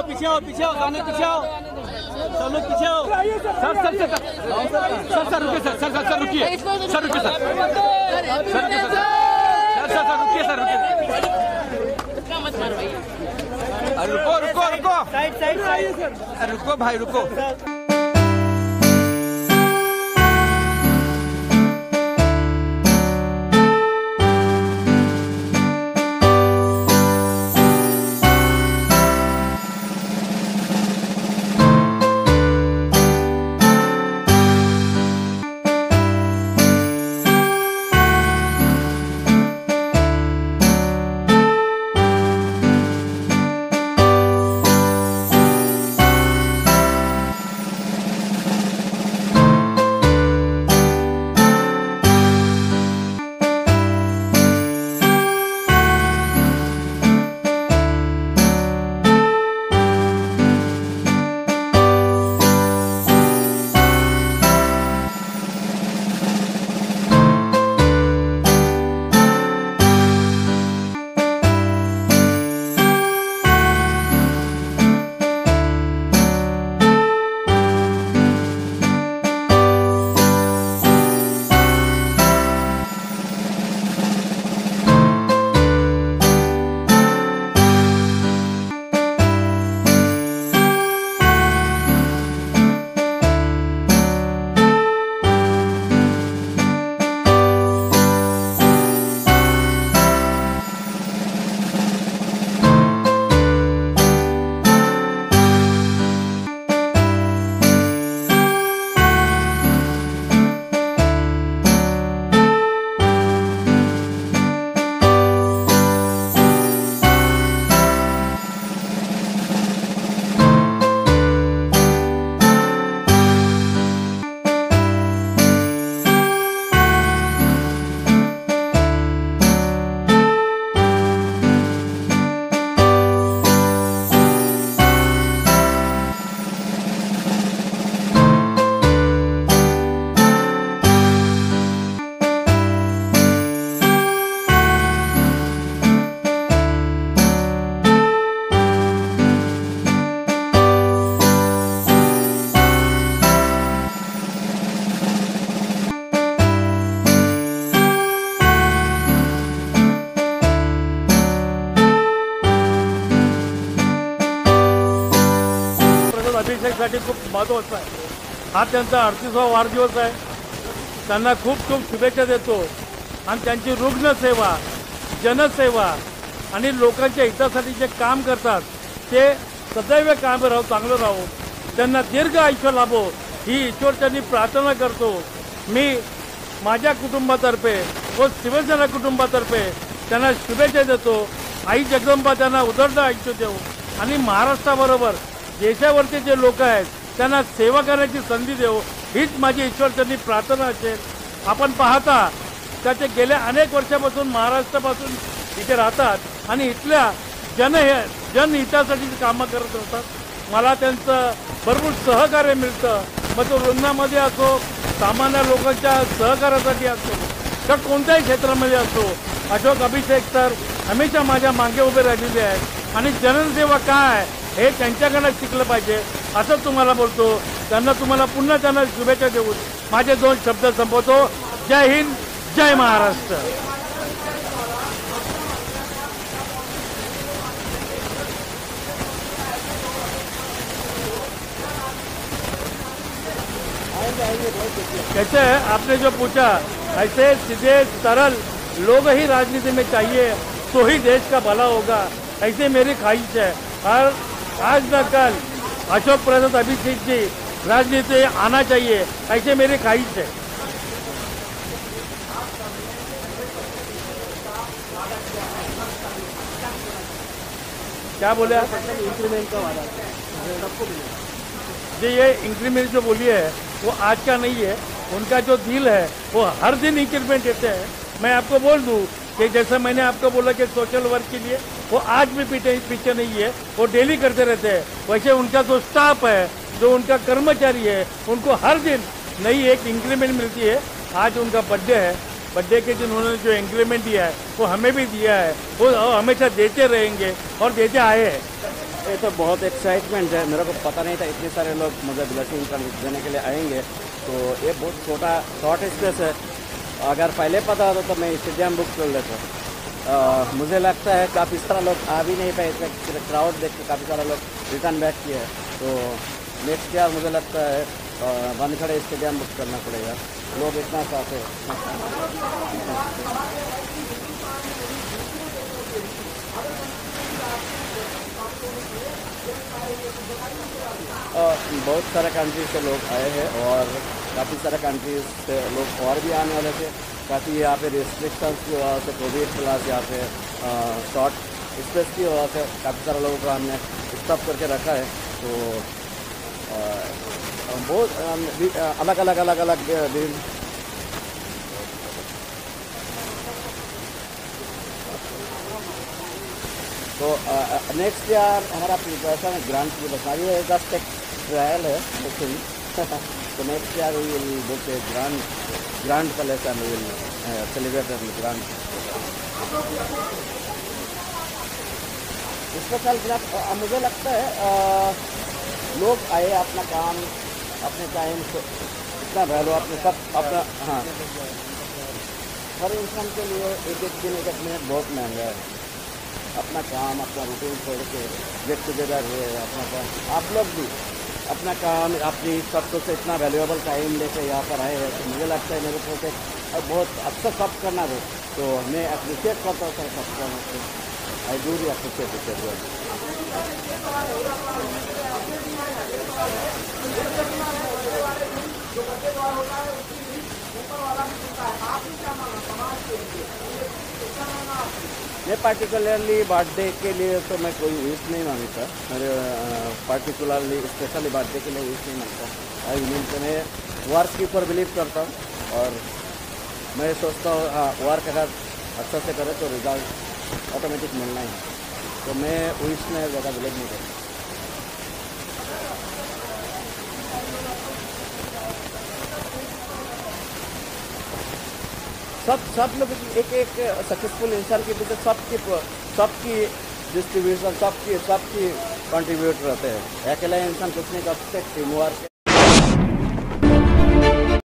पीछे आओ, पीछे आओ, गाने पीछे आओ, सब लोग पीछे आओ। Sir sir sir sir sir रुकिए, सर सर सर रुकिए, सर रुकिए, सर सर सर रुकिए, सर रुकिए। रुको रुको रुको, साइड साइड साइड, रुको भाई रुको। अभिषेकसाठी खूप महत्त्वाचा आहे। हा त्यांचा 38वा वाढदिवस आहे। त्यांना खूप खूप शुभेच्छा देतो आणि त्यांची रुग्णसेवा, जनसेवा आणि लोकांच्या हितासाठी जे काम करतात ते सदैव कायम राहो, चांगलं राहो, त्यांना दीर्घ आयुष्य लाभो ही ईश्वरचरणी प्रार्थना करतो। मी माझ्या कुटुंबातर्फे व शिवसेना कुटुंबातर्फे त्यांना शुभेच्छा देतो। आई जगदंबा त्यांना उदंड आयुष्य देऊ आणि महाराष्ट्राबरोबर देशावरचे जे लोक आहेत त्यांना सेवा करण्याची संधी देऊ हीच माझी ईश्वरचरणी प्रार्थना असेल। आपण पाहता त्याचे गेल्या अनेक वर्षापासून महाराष्ट्रापासून इथे राहतात आणि इथल्या जनहितासाठी कामं करत असतात। मला त्यांचं भरपूर सहकार्य मिळतं, मग तो रुग्णामध्ये असो, सामान्य लोकांच्या सहकार्यासाठी असो, तर कोणत्याही क्षेत्रामध्ये असो, अशोक अभिषेक सर हमेशा माझ्या मागे उभे राहिलेले आहेत आणि जनसेवा काय हे त्यांच्याकडनं शिकलं पाहिजे असं तुम्हाला बोलतो। त्यांना तुम्हाला पुन्हा त्यांना शुभेच्छा देऊन माझे 2 शब्द संपवतो। जय हिंद, जय महाराष्ट्र। कैसे आपने जो पूछा, ऐसे सीधे सरल लोग ही राजनीति में चाहिए तो ही देश का भला होगा, ऐसे मेरी ख्वाहिश है। और आज न कल अशोक प्रसाद अभिषेक जी राजनीति आना चाहिए, ऐसे मेरी ख्वाहिश है। क्या बोले आप? इंक्रीमेंट का वादा सबको जी, ये इंक्रीमेंट जो बोली है वो आज का नहीं है, उनका जो डील है वो हर दिन इंक्रीमेंट देते हैं। मैं आपको बोल दूं कि जैसा मैंने आपको बोला कि सोशल वर्क के लिए वो आज भी पीछे नहीं है, वो डेली करते रहते हैं। वैसे उनका जो स्टाफ है, जो उनका कर्मचारी है, उनको हर दिन नई एक इंक्रीमेंट मिलती है। आज उनका बर्थडे है, बर्थडे के दिन उन्होंने जो इंक्रीमेंट दिया है वो हमें भी दिया है, वो हमेशा देते रहेंगे और देते आए हैं। ये तो बहुत एक्साइटमेंट है। मेरे को पता नहीं था इतने सारे लोग मुझे ब्लेसिंग देने के लिए आएंगे। तो ये बहुत छोटा शॉर्ट स्पेस है। अगर पहले पता होता तो मैं स्टेडियम बुक कर लेता। मुझे लगता है काफ़ी सारा लोग आ भी नहीं पाए, क्राउड देख के काफ़ी सारा लोग रिटर्न बैक किए हैं। तो नेक्स्ट ईयर मुझे लगता है वानखेड़े स्टेडियम बुक करना पड़ेगा, लोग इतना चाहते हैं। बहुत सारे कंट्री से लोग आए हैं और काफ़ी सारे कंट्रीज से लोग और भी आने वाले थे। काफ़ी यहाँ पे रिस्ट्रिक्शंस की वजह से, कोविड क्लास यहाँ पे शॉर्ट स्पेस की वजह से काफ़ी सारे लोगों को हमने स्टॉप करके रखा है। तो बहुत अलग अलग दिन। तो नेक्स्ट ईयर हमारा प्रिपरेशन ग्रांट की बता रही है, जस्ट एक ट्रायल है लेकिन तो next year we will book a grand collection, we will celebrate grand special grand. मुझे लगता है लोग आए अपना काम अपने टाइम से इतना वैल्यू अपने सब अपना। हाँ, हर इंसान के लिए एक दिन एक मिनट बहुत महंगा है। अपना काम अपना रूटीन छोड़ के गेट टुगेदर है अपना काम। आप लोग भी अपना काम अपनी सब कुछ इतना वैल्यूएबल टाइम लेके यहाँ पर आए हैं। तो मुझे लगता है मेरे को बहुत अच्छा सब करना है। तो मैं अप्रिशिएट करता हूँ सबका। I do re appreciate it. मैं पार्टिकुलरली बर्थडे के लिए तो मैं कोई विश नहीं मांगता। मेरे पार्टिकुलरली स्पेशली बर्थडे के लिए विश नहीं मांगता। आई मीन तो मैं वर्क के ऊपर बिलीव करता हूँ और मैं सोचता हूँ हाँ, वर्क अगर अच्छा से करे तो रिजल्ट ऑटोमेटिक मिलना ही। तो मैं विश में ज़्यादा बिलीव नहीं करता। सब लोग एक सक्सेसफुल इंसान के पीछे सबकी डिस्ट्रीब्यूशन सबकी कंट्रीब्यूट रहते हैं। अकेला इंसान कुछ नहीं कर सकते। Team work